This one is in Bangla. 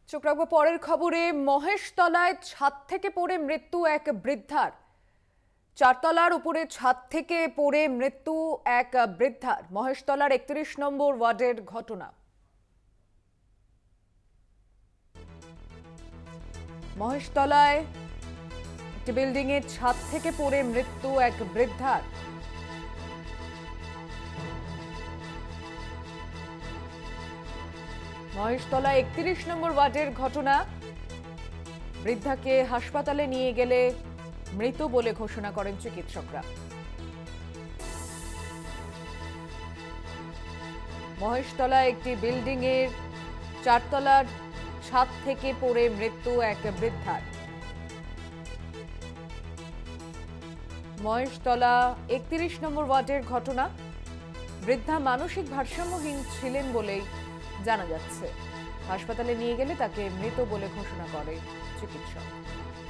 চোখ রাখবো পরের খবরে। মহেশতলায় ছাদ থেকে পড়ে মৃত্যু এক বৃদ্ধার। চারতলার উপরে ছাদ থেকে পড়ে মৃত্যু এক বৃদ্ধার। মহেশতলার ৩১ নম্বর ওয়ার্ডের ঘটনা। মহেশতলায় একটি বিল্ডিং এর ছাদ থেকে পড়ে মৃত্যু এক বৃদ্ধার। মহেশতলা ৩১ নম্বর ওয়ার্ডের ঘটনা। বৃদ্ধাকে হাসপাতালে নিয়ে গেলে মৃত বলে ঘোষণা করেন চিকিৎসকরা। মহেশতলা একটি বিল্ডিং এর চারতলার ছাদ থেকে পড়ে মৃত্যু এক বৃদ্ধার। মহেশতলা ৩১ নম্বর ওয়ার্ডের ঘটনা। বৃদ্ধা মানসিক ভারসাম্যহীন ছিলেন বলেই জানা যাচ্ছে। হাসপাতালে নিয়ে গেলে তাকে মৃত বলে ঘোষণা করে চিকিৎসক।